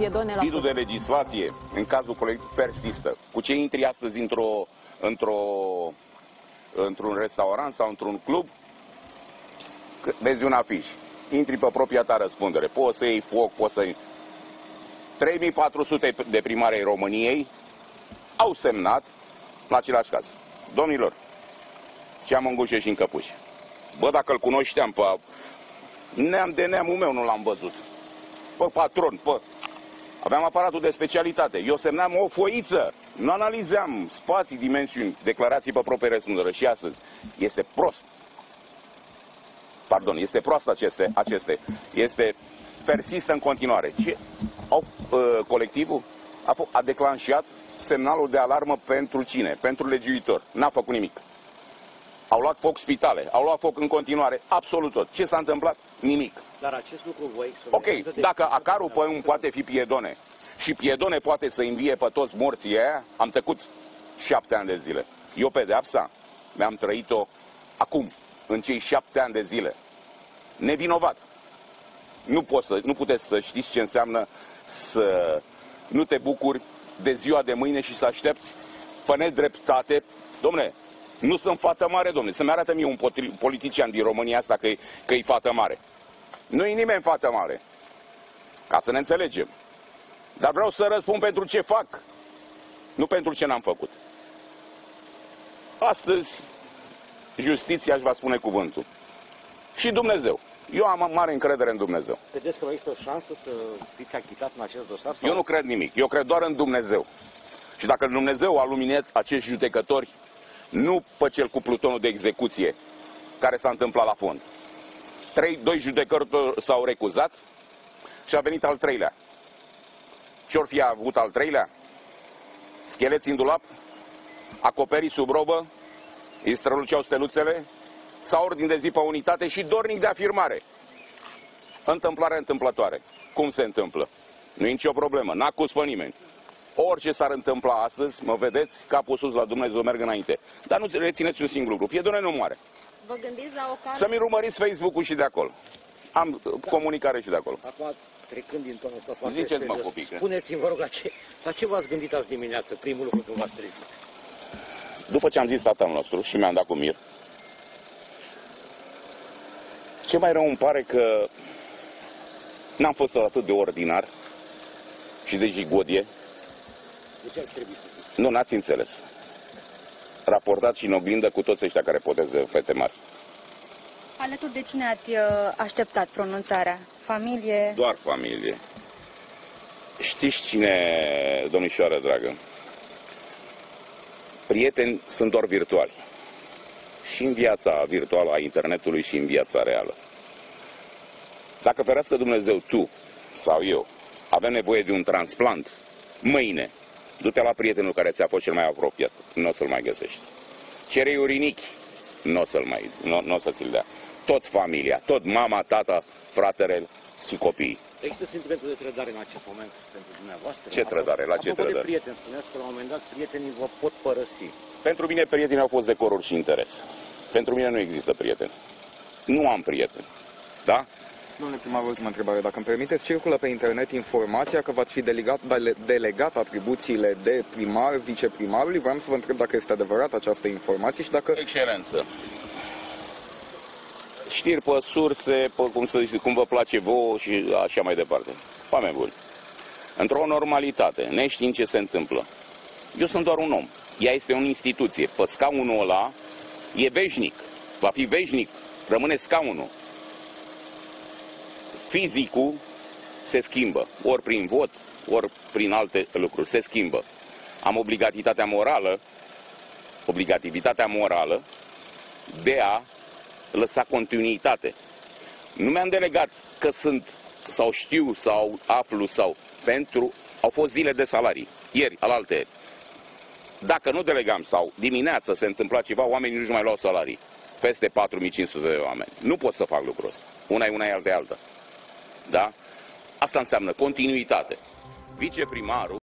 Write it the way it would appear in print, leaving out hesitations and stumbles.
Piedone la Vidul de legislație, în cazul colectiv, persistă. Cu ce intri astăzi într-un restaurant sau într-un club, vezi un afiș, intri pe propria ta răspundere, poți să iei foc, poți să... 3400 de primari ai României au semnat la același caz. Domnilor, ce am în gușă și în căpuși. Bă, dacă îl cunoșteam pe neam de neamul meu, nu l-am văzut. Pe patron, aveam aparatul de specialitate. Eu semnam o foiță. Nu analizeam spații, dimensiuni, declarații pe proprie răspundere. Și astăzi este prost. Pardon, este prost persistă în continuare. Colectivul a declanșat semnalul de alarmă pentru cine? Pentru legiuitor. N-a făcut nimic. Au luat foc spitale, au luat foc în continuare, absolut tot. Ce s-a întâmplat? Nimic. Dar acest lucru voi... Ok, dacă acarul pe un poate fi Piedone și Piedone poate să învie pe toți morții aia, am tăcut 7 ani de zile. Eu pedeapsa mi-am trăit-o acum, în cei 7 ani de zile. Nevinovat. Nu puteți să știți ce înseamnă să nu te bucuri de ziua de mâine și să aștepți pe nedreptate. Dom'le, nu sunt fată mare, dom'le, să-mi arată mie un politician din România asta că e fată mare. Nu e nimeni fată mare. Ca să ne înțelegem. Dar vreau să răspund pentru ce fac, nu pentru ce n-am făcut. Astăzi, justiția își va spune cuvântul. Și Dumnezeu. Eu am mare încredere în Dumnezeu. Vedeți că există o șansă să fiți achitat în acest dosar? Sau... Eu nu cred nimic. Eu cred doar în Dumnezeu. Și dacă Dumnezeu a luminat acești judecători, nu pe cel cu plutonul de execuție care s-a întâmplat la fond. 2 judecători s-au recuzat și a venit al 3-lea. Ce-or fi avut al 3-lea? Scheleți în dulap, acoperiți sub robă, îi străluceau steluțele, sau ordin de zi pe unitate și dornic de afirmare. Întâmplare întâmplătoare. Cum se întâmplă? Nu e nicio problemă, n-acuz pe nimeni. Orice s-ar întâmpla astăzi, mă vedeți, capul sus la Dumnezeu, merg înainte. Dar nu rețineți un singur lucru, Piedone nu moare. Vă gândiți la o cază? Să-mi urmăriți Facebook-ul și de acolo. Am comunicare și de acolo. Acum, trecând din tonul ăsta foarte Ziceți-mă, serios, copică. spuneți-mi, vă rog, la ce v-ați gândit azi dimineață, primul lucru când v-ați trezit? După ce am zis tatăl nostru și mi-am dat cu mir, ce mai rău îmi pare că n-am fost atât de ordinar și de jigodie. De ce ar trebui să fiți? Nu, n-ați înțeles. Raportat și în oglindă cu toți ăștia care poteze fete mari. Alături de cine ați așteptat pronunțarea? Familie? Doar familie. Știți cine, domnișoară dragă? Prieteni sunt doar virtuali. Și în viața virtuală a internetului și în viața reală. Dacă ferească Dumnezeu, tu sau eu avem nevoie de un transplant, mâine, du-te la prietenul care ți-a fost cel mai apropiat, nu o să-l mai găsești. Cerei urinichi, nu o să ți-l dea. Tot familia, tot mama, tata, fratele și copiii. Există sentimentul de trădare în acest moment pentru dumneavoastră? Ce trădare? La ce trădare? De prieteni, spuneați că la un moment dat prietenii vă pot părăsi. Pentru mine prietenii au fost decoruri și interes. Pentru mine nu există prieteni. Nu am prieteni. Da? Domnule primar, ultima întrebare. Dacă îmi permiteți, circulă pe internet informația că v-ați fi delegat atribuțiile de primar viceprimarului. Vreau să vă întreb dacă este adevărat această informație și dacă... Excelență. Știri pe surse, pe cum vă place vouă și așa mai departe. Oameni buni. Într-o normalitate, neștiind ce se întâmplă. Eu sunt doar un om. Ea este o instituție. Pe scaunul ăla e veșnic. Va fi veșnic. Rămâne scaunul. Fizicul se schimbă. Ori prin vot, ori prin alte lucruri. Se schimbă. Am obligativitatea morală de a lăsa continuitate. Nu mi-am delegat că sunt, sau știu, sau aflu, sau pentru... Au fost zile de salarii. Ieri, alaltăieri. Dacă nu delegam sau dimineața se întâmpla ceva, oamenii nu-și mai luau salarii. Peste 4500 de oameni. Nu pot să fac lucrul ăsta. Una e alta e alta. Da? Asta înseamnă continuitate. Viceprimarul